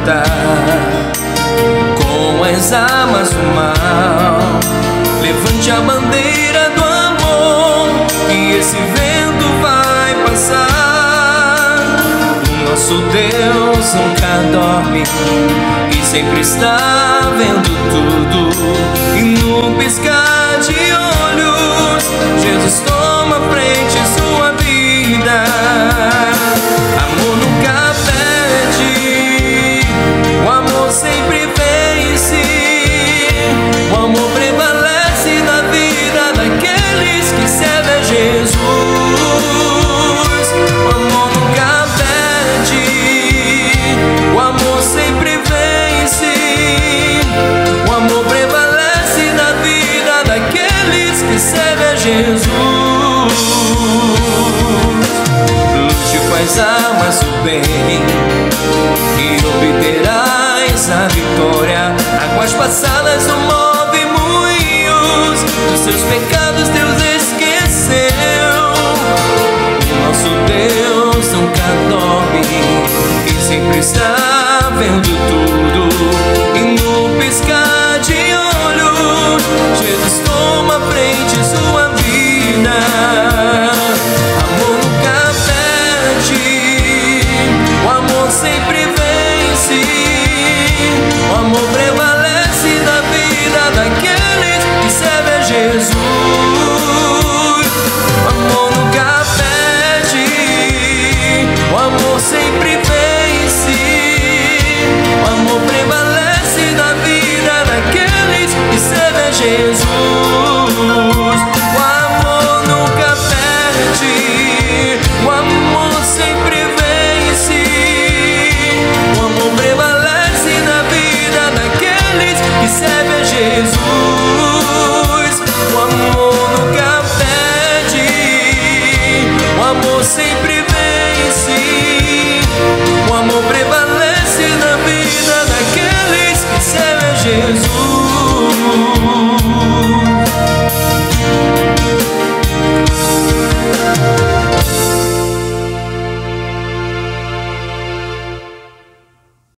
lutar com as armas do mal. Levante a bandeira do amor, que esse vento vai passar. O nosso Deus nunca dorme e sempre está vendo tudo. E no piscar de olhos, Jesus toma frente em sua vida. Amor nunca perde, o amor sempre vence. O amor prevalece na vida daqueles que servem a Jesus. O amor nunca perde, o amor sempre vence. O amor prevalece na vida daqueles que servem a Jesus. Lute com as armas do bem e obterás a vitória. Águas passadas não movem moinhos, dos seus pecados Deus esqueceu. O nosso Deus nunca dorme e sempre está vendo tudo. E no piscar de olhos, Jesus toma frente em sua vida. Amor nunca perde, o amor sempre vence. O amor prevalece na vida daqueles que servem a Jesus. O amor nunca perde, o amor sempre vence. O amor prevalece na vida daqueles que servem a Jesus. O amor nunca perde, o amor sempre vence. O amor prevalece na vida daqueles que servem a Jesus.